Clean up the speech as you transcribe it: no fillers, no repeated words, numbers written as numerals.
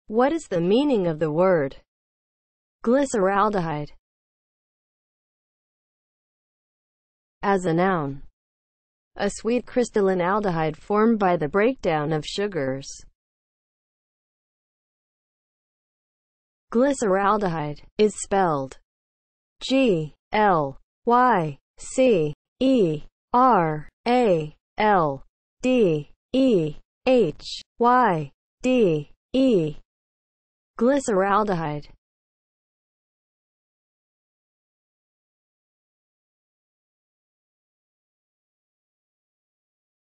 What is the meaning of the word glyceraldehyde as a noun? A sweet crystalline aldehyde formed by the breakdown of sugars. Glyceraldehyde is spelled GLYCERALDEHYDE. Glyceraldehyde.